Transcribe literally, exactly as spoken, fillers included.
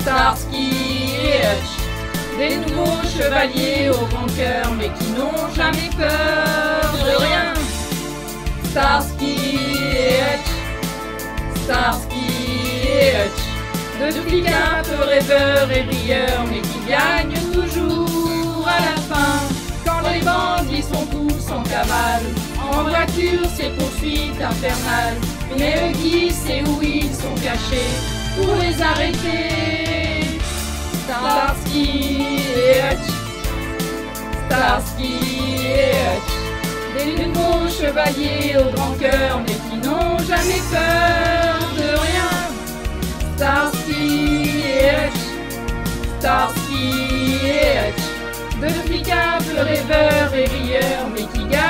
Starsky et Hutch, des nouveaux chevaliers au grand cœur, mais qui n'ont jamais peur de rien. Starsky et Hutch, Starsky et Hutch, deux flics un peu rêveurs et rieurs, mais qui gagnent toujours à la fin. Quand les bandits sont tous en cavale, en voiture c'est poursuite infernale, mais Huggy sait où ils sont cachés pour les arrêter. Starsky et Hutch, Starsky et Hutch, des nouveaux chevaliers au grand cœur, mais qui n'ont jamais peur de rien. Starsky et Hutch, Starsky et Hutch, deux flics un peu rêveurs et rieurs, mais qui gagnent